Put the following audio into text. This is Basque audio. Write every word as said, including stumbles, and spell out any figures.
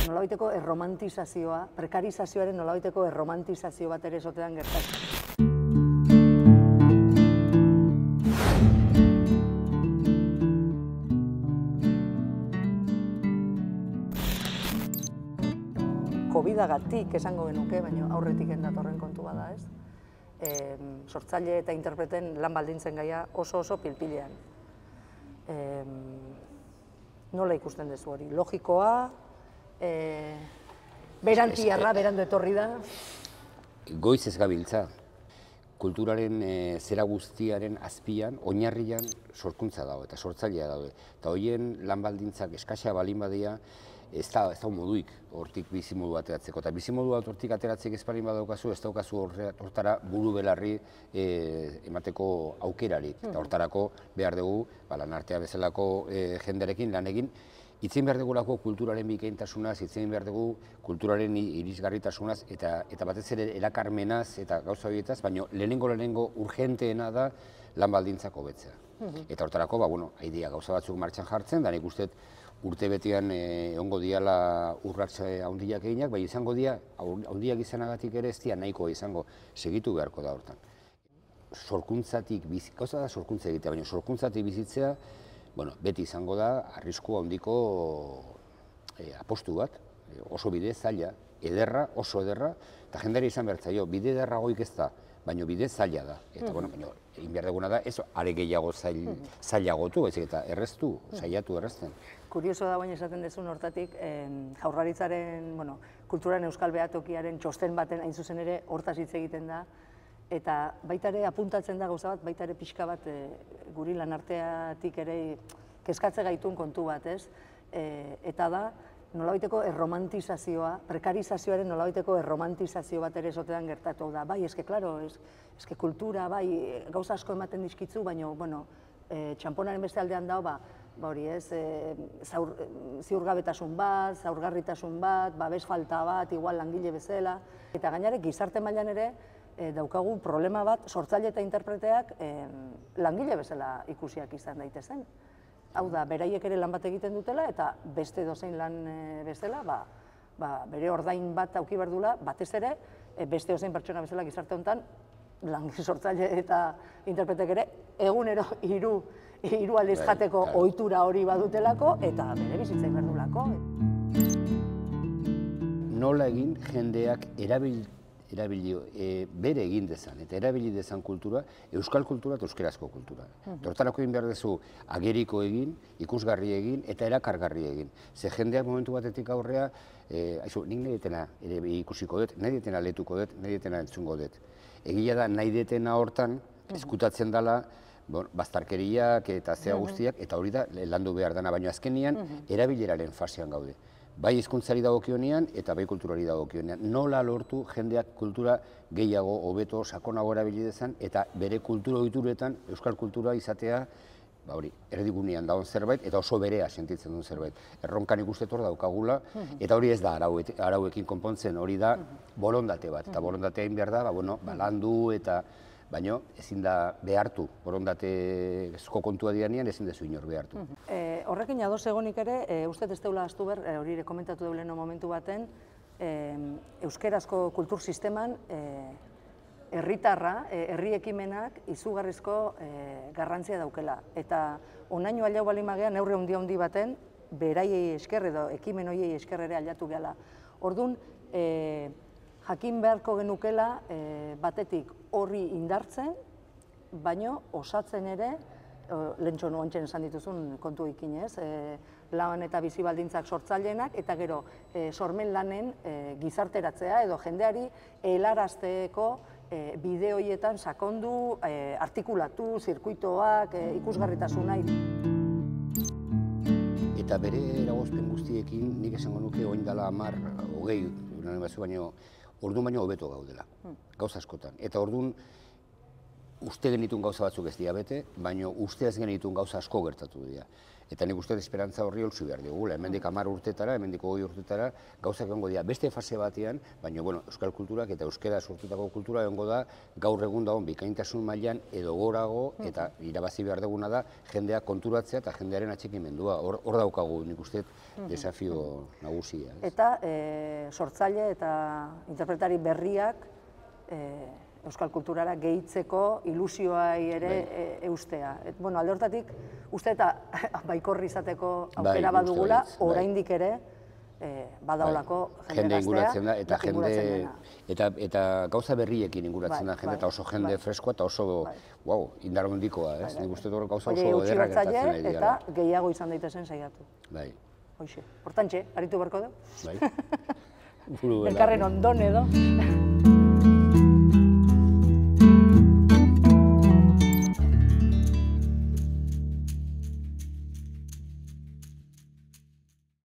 Nolabaiteko erromantizazioa, prekarizazioaren nolabaiteko erromantizazio bat ere esotean gertatzen. Covidagatik esango genuke, baina aurretik datorren kontu bada, ez? E, sortzaile eta interpreten lan baldintzen gaia oso oso pilpilean. E, nola ikusten duzu hori? Logikoa, e, berantiarra, berandu etorri da? Goiz ez gabiltza. Kulturaren e, zera guztiaren azpian, oinarrian sorkuntza dago eta sortzailea daude. Eta horien lan baldintzak eskasia balin badia, ez da, ez da moduik hortik bizimodu ateratzeko. Eta bizimodu bat hortik ateratzek ez balin badaukazu, ez daukazu hortara buru belarri e, emateko aukerarik. Eta hortarako behar dugu, ba, lan artea bezalako e, jenderekin lan egin, Itzin behar dugulako kulturaren bikaintasunaz, itzin behar dugu kulturaren irisgarritasunaz eta, eta batez ere erakarmenaz eta gauza horietaz, baina lehenengo lehenengo urgenteena da lan baldintzak hobetzea. Eta hortarako, ba, bueno, haidea gauza batzuk martxan jartzen, da nik uste urte betian egongo diala urrats handiak eginak, bai izango dia, handiak izanagatik ere ez dia nahikoa izango segitu beharko da hortan. Sorkuntzatik, gauza da sorkuntza egitea, baina sorkuntzatik bizitzea, bueno, beti izango da, arrisku handiko e, apostu bat, oso bide zaila, ederra, oso ederra, eta jendari izan behar zaio, bide ederra goik ez da, baina bide zaila da. Eta, bueno, baina, egin behar duguna da, ez are gehiago zail, zailagotu, ez eta erreztu, zailatu errezten. Kurioso da baina esaten dezun hortatik, eh, Jaurlaritzaren, bueno, kulturan euskal behatokiaren txosten baten hain zuzen ere hortaz hitz egiten da, eta baita ere apuntatzen da gauza bat, baita ere pixka bat e, guri lanarteatik ere kezkatze gaitun kontu bat, ez? E, eta da, nolabaiteko erromantizazioa, prekarizazioaren nolabaiteko erromantizazio bat ere esotean gertatu da. Bai, eske, klaro, ez, eske kultura, bai, gauza asko ematen dizkitzu, baina, bueno, e, txamponaren beste aldean dago, ba, ba hori ez, e, zaur, ziurgabetasun bat, zaurgarritasun bat, babes falta bat, igual langile bezala, eta gainare gizarte mailan ere, E, daukagu problema bat, sortzaile eta interpreteak e, langile bezala ikusiak izan daitezen. Hau da, beraiek ere lan bat egiten dutela eta beste dozein lan e, bezala, ba, ba, bere ordain bat auki behar duela, batez ere, e, beste dozein pertsona bezala gizarte honetan, langile sortzaile eta interpretek ere, egunero hiru hiru aldiz jateko ohitura hori badutelako eta bere bizitza behar duelako. Nola egin jendeak erabil erabili, e, bere egin dezan, eta erabili dezan kultura, euskal kultura eta euskerazko kultura. Hortarako egin behar dezu ageriko egin, ikusgarri egin, eta erakargarri egin. Ze jendeak momentu batetik aurrea, e, aizu, nik nahi detena ere ikusiko dut, nahi detena letuko dut, nahi detena entzungo dut. Egia da, nahi detena hortan, eskutatzen dela, bon, baztarkeriak eta zea guztiak, eta hori da landu behar dana, baina azkenian, erabileraren fasean gaude. Bai hizkuntzari dagokionean eta bai kulturari dagokionean. Nola lortu jendeak kultura gehiago, hobeto, sakonago erabili dezan eta bere kultura ohituretan euskal kultura izatea, ba hori, erdigunean dagoen zerbait eta oso berea sentitzen duen zerbait. Erronkan ikustetor daukagula eta hori ez da arauekin konpontzen, hori da borondate bat. Eta borondatea egin behar da, ba bueno, ba landu eta baina ezin da behartu, borondatezko kontua dianean ezin dezu inor behartu. E, horrekin ados egonik ere, e, uste ez deula astu ber, e, hori ere komentatu deuleno momentu baten, e, euskerazko kultur sisteman e, herritarra, e, herri ekimenak izugarrizko e, garrantzia daukela. Eta onaino alau bali magea neurri handi handi baten, beraiei esker edo ekimen hoiei esker ere aldatu gehala. Orduan, e, jakin beharko genukela e, batetik horri indartzen, baino osatzen ere, e, lehentxo nuantxen esan dituzun kontu ikinez, e, lan eta bizi baldintzak sortzaileenak, eta gero e, sormen lanen e, gizarteratzea edo jendeari helarazteko e, bide horietan sakondu, e, artikulatu, zirkuitoak, e, ikusgarritasuna. Eta bere eragozpen guztiekin nik esango nuke oin dela hamar, hogei, baino, orduan baino hobeto gaudela, gauza askotan. Eta orduan uste genitun gauza batzuk ez dira bete, baina uste ez genitun gauza asko gertatu dira. Eta nik uste esperantza horri holtzu behar digula, hemendik hamar urtetara, hemendik hogei urtetara, gauzak egongo dira beste fase batean, baina bueno, euskal kulturak eta euskara sortutako kultura egongo da gaur egun dagoen bikaintasun mailan edo gorago, eta irabazi behar duguna da jendea konturatzea eta jendearen atxikimendua. Hor daukagu nik uste desafio nagusia. Eta sortzaile eta interpretari berriak euskal kulturara gehitzeko ilusioai ere eustea. Bueno, alde hortatik, uste eta baikorri izateko aukera badugula, oraindik ere badaulako jende gaztea. Eta gauza berriekin inguratzen da jende, eta oso jende freskoa eta oso indar handikoa. Nik uste dut gauza oso ederra gertatzen nahi dira. Eta gehiago izan daitezen saiatu. Hoxe. Hortantxe, aritu barko du? Bai. Elkarren ondon edo.